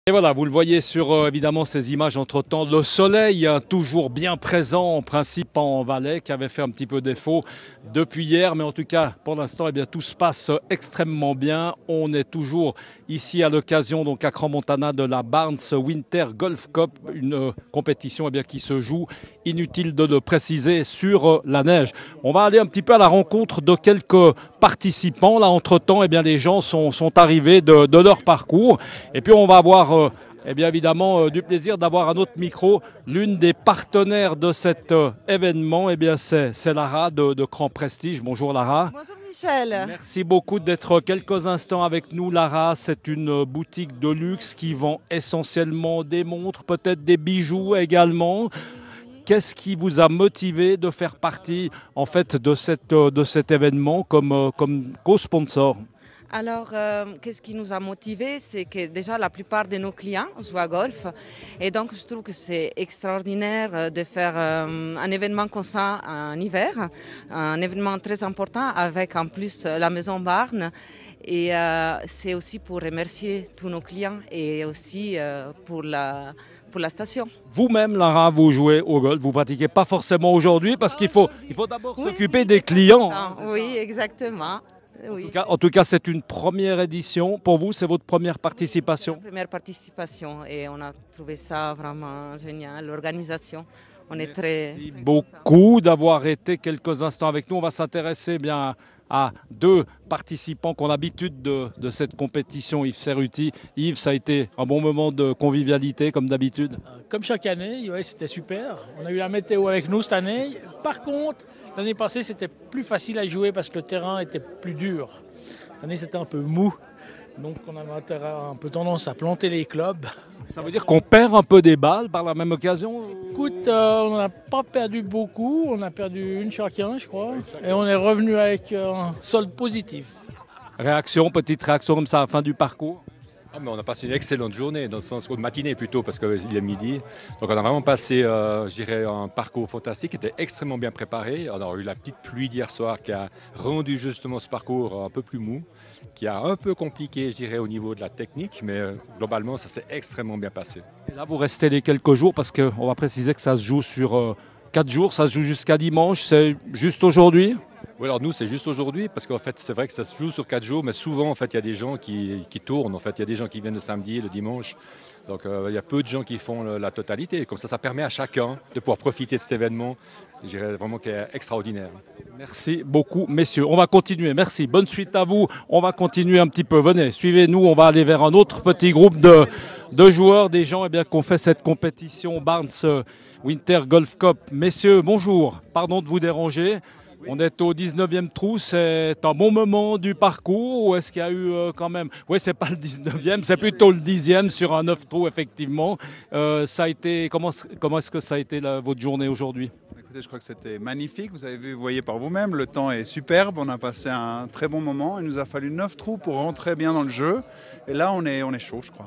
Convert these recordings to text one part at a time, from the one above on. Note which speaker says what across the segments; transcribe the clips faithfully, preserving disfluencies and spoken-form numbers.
Speaker 1: Et voilà, vous le voyez sur euh, évidemment ces images entre-temps, le soleil hein, toujours bien présent en principe en Valais qui avait fait un petit peu défaut depuis hier, mais en tout cas pour l'instant eh bien tout se passe extrêmement bien. On est toujours ici à l'occasion donc à Crans-Montana de la Barnes Winter Golf Cup, une euh, compétition eh bien, qui se joue, inutile de le préciser, sur euh, la neige. On va aller un petit peu à la rencontre de quelques participants. Là entre-temps eh bien les gens sont, sont arrivés de, de leur parcours et puis on va avoir Euh, eh bien évidemment euh, du plaisir d'avoir à notre micro l'une des partenaires de cet euh, événement. Eh bien c'est, c'est Lara de, de Crans Prestige. Bonjour Lara.
Speaker 2: Bonjour Michel.
Speaker 1: Merci beaucoup d'être quelques instants avec nous Lara. C'est une boutique de luxe qui vend essentiellement des montres, peut-être des bijoux également. Qu'est-ce qui vous a motivé de faire partie en fait de, cette, de cet événement comme, comme co-sponsor ?
Speaker 2: Alors, euh, qu'est-ce qui nous a motivés? C'est que déjà la plupart de nos clients jouent à golf. Et donc, je trouve que c'est extraordinaire de faire euh, un événement comme ça en hiver. Un événement très important avec en plus la maison Barnes. Et euh, c'est aussi pour remercier tous nos clients et aussi euh, pour la... pour la station.
Speaker 1: Vous-même, Lara, vous jouez au golf, vous pratiquez pas forcément aujourd'hui parce qu'il faut, il faut d'abord
Speaker 2: oui,
Speaker 1: s'occuper
Speaker 2: oui,
Speaker 1: des clients.
Speaker 2: Ah, oui, exactement. Oui.
Speaker 1: En tout cas, en tout cas, c'est une première édition. Pour vous, c'est votre première participation?
Speaker 2: C'est la première participation et on a trouvé ça vraiment génial, l'organisation. On est très...
Speaker 1: Merci beaucoup d'avoir été quelques instants avec nous. On va s'intéresser bien à deux participants qui ont l'habitude de, de cette compétition, Yves Cerruti. Yves, ça a été un bon moment de convivialité, comme d'habitude?
Speaker 3: Comme chaque année, ouais, c'était super. On a eu la météo avec nous cette année. Par contre, l'année passée, c'était plus facile à jouer parce que le terrain était plus dur. Cette année, c'était un peu mou. Donc, on avait un peu tendance à planter les clubs.
Speaker 1: Ça veut dire qu'on perd un peu des balles par la même occasion?
Speaker 3: Écoute, euh, on n'a pas perdu beaucoup. On a perdu une chacun, je crois. Et on est revenu avec un solde positif.
Speaker 1: Réaction, petite réaction comme ça à la fin du parcours?
Speaker 4: Ah, mais on a passé une excellente journée, dans le sens de matinée plutôt, parce qu'il est midi. Donc on a vraiment passé, euh, je dirais, un parcours fantastique, qui était extrêmement bien préparé. On a eu la petite pluie d'hier soir qui a rendu justement ce parcours un peu plus mou, qui a un peu compliqué, je dirais, au niveau de la technique, mais euh, globalement, ça s'est extrêmement bien passé.
Speaker 1: Et là, vous restez les quelques jours, parce qu'on va préciser que ça se joue sur euh, quatre jours, ça se joue jusqu'à dimanche, c'est juste aujourd'hui?
Speaker 4: Oui, alors nous, c'est juste aujourd'hui, parce qu'en fait, c'est vrai que ça se joue sur quatre jours, mais souvent, en fait, il y a des gens qui, qui tournent. En fait, il y a des gens qui viennent le samedi, le dimanche. Donc, euh, il y a peu de gens qui font le, la totalité. Comme ça, ça permet à chacun de pouvoir profiter de cet événement, je dirais vraiment qui est extraordinaire.
Speaker 1: Merci beaucoup, messieurs. On va continuer. Merci. Bonne suite à vous. On va continuer un petit peu. Venez, suivez-nous. On va aller vers un autre petit groupe de, de joueurs, des gens eh bien, qui ont fait cette compétition Barnes Winter Golf Cup. Messieurs, bonjour. Pardon de vous déranger. On est au dix-neuvième trou, c'est un bon moment du parcours ou est-ce qu'il y a eu euh, quand même... Oui, c'est pas le dix-neuvième, c'est plutôt le dixième sur un neuf trous, effectivement. Euh, ça a été... Comment, comment est-ce que ça a été la, votre journée aujourd'hui?
Speaker 5: Écoutez, je crois que c'était magnifique. Vous avez vu, vous voyez par vous-même, le temps est superbe. On a passé un très bon moment. Il nous a fallu neuf trous pour rentrer bien dans le jeu. Et là, on est, on est chaud, je crois.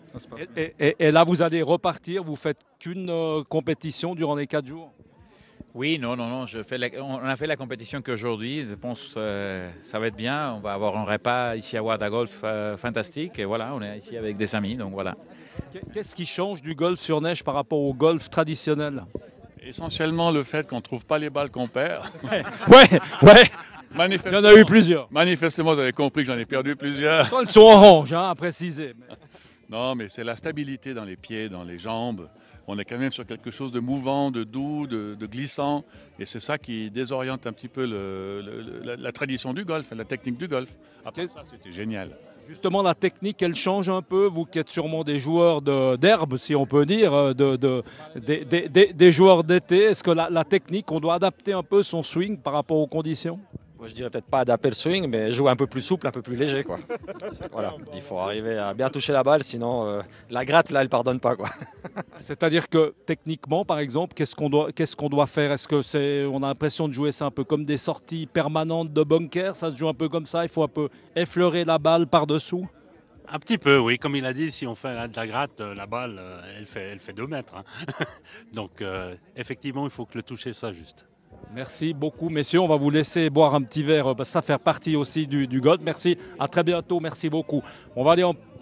Speaker 1: Et, et, et là, vous allez repartir. Vous faites qu'une euh, compétition durant les quatre jours?
Speaker 6: Oui, non, non, non. Je fais la, on a fait la compétition qu'aujourd'hui. Je pense que euh, ça va être bien. On va avoir un repas ici à Wada Golf euh, fantastique. Et voilà, on est ici avec des amis, donc voilà.
Speaker 1: Qu'est-ce qui change du golf sur neige par rapport au golf traditionnel?
Speaker 7: Essentiellement le fait qu'on ne trouve pas les balles qu'on perd.
Speaker 1: Ouais, ouais. Il y en a eu plusieurs.
Speaker 7: Manifestement, vous avez compris que j'en ai perdu plusieurs.
Speaker 1: Elles sont oranges, hein, à préciser.
Speaker 7: Non, mais c'est la stabilité dans les pieds, dans les jambes. On est quand même sur quelque chose de mouvant, de doux, de, de glissant. Et c'est ça qui désoriente un petit peu le, le, la, la tradition du golf, la technique du golf. Après ça, c'était génial.
Speaker 1: Justement, la technique, elle change un peu. Vous qui êtes sûrement des joueurs de, d'herbe, si on peut dire, de, de, de, de, de, des joueurs d'été. Est-ce que la, la technique, on doit adapter un peu son swing par rapport aux conditions?
Speaker 8: Moi, je dirais peut-être pas adapter le swing, mais jouer un peu plus souple, un peu plus léger, quoi. Voilà, il faut arriver à bien toucher la balle, sinon euh, la gratte, là, elle pardonne pas, quoi.
Speaker 1: C'est-à-dire que techniquement, par exemple, qu'est-ce qu'on doit, qu'est-ce qu'on doit faire? Est-ce que c'est, on a l'impression de jouer ça un peu comme des sorties permanentes de bunker? Ça se joue un peu comme ça? Il faut un peu effleurer la balle par-dessous?
Speaker 9: Un petit peu, oui. Comme il a dit, si on fait de la gratte, la balle, elle fait, elle fait deux mètres. Hein. Donc, euh, effectivement, il faut que le toucher soit juste.
Speaker 1: Merci beaucoup, messieurs. On va vous laisser boire un petit verre, parce que ça fait partie aussi du, du golf. Merci, à très bientôt. Merci beaucoup. On va aller en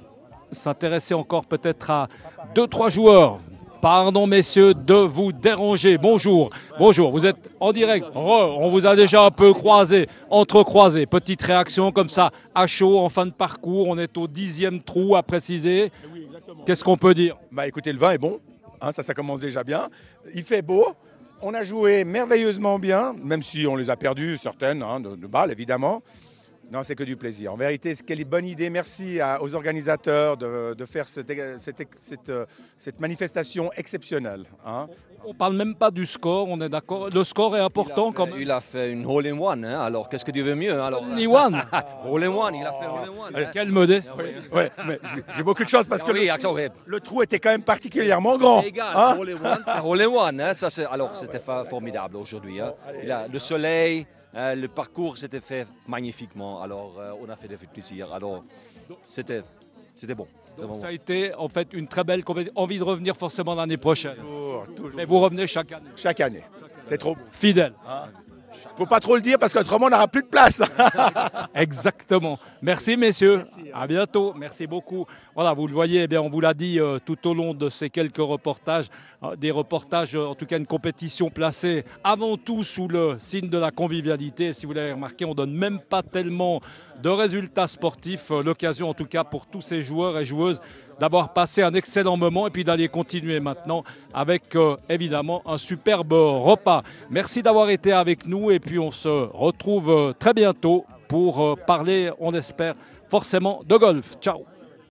Speaker 1: s'intéresser encore peut-être à deux, trois joueurs. Pardon messieurs de vous déranger. Bonjour, bonjour, vous êtes en direct. Re, on vous a déjà un peu croisé, entrecroisé. Petite réaction comme ça, à chaud, en fin de parcours. On est au dixième trou à préciser. Qu'est-ce qu'on peut dire?
Speaker 10: Bah écoutez, le vin est bon, hein, ça, ça commence déjà bien. Il fait beau, on a joué merveilleusement bien, même si on les a perdus, certaines, hein, de, de balles évidemment. Non, c'est que du plaisir. En vérité, quelle bonne idée. Merci à, aux organisateurs de, de faire cette, cette, cette, cette manifestation exceptionnelle. Hein.
Speaker 1: On ne parle même pas du score, on est d'accord. Le score est important quand même.
Speaker 8: Il a fait une hole in one, hein, alors qu'est-ce que tu veux mieux alors?
Speaker 1: Hole in one.
Speaker 8: Hole in one, il a fait hole in one.
Speaker 1: Hein. Quel modeste.
Speaker 10: Oui, ouais, j'ai beaucoup de chance parce que
Speaker 8: oui,
Speaker 10: le,
Speaker 8: Axel, oui.
Speaker 10: le trou était quand même particulièrement grand.
Speaker 8: C'est égal,
Speaker 10: hein.
Speaker 8: hole in one, c'est hole in one. Hein, ça, c'est, alors c'était formidable aujourd'hui. Hein. Il a, le soleil, euh, le parcours s'était fait magnifiquement. Alors euh, on a fait des plaisir. Alors c'était, c'était bon.
Speaker 1: Donc, ça a été en fait une très belle compétition. Envie de revenir forcément l'année prochaine.
Speaker 10: Toujours, toujours.
Speaker 1: Mais vous revenez chaque année.
Speaker 10: Chaque année. C'est trop beau.
Speaker 1: Fidèle.
Speaker 10: Hein? Faut pas trop le dire parce qu'autrement on n'aura plus de place.
Speaker 1: Exactement. Merci messieurs. Merci, à bientôt. Merci beaucoup. Voilà, vous le voyez, eh bien, on vous l'a dit euh, tout au long de ces quelques reportages. Euh, des reportages, euh, en tout cas une compétition placée avant tout sous le signe de la convivialité. Et si vous l'avez remarqué, on ne donne même pas tellement de résultats sportifs. Euh, L'occasion en tout cas pour tous ces joueurs et joueuses d'avoir passé un excellent moment et puis d'aller continuer maintenant avec euh, évidemment un superbe repas. Merci d'avoir été avec nous et puis on se retrouve euh, très bientôt pour euh, parler, on espère, forcément de golf. Ciao!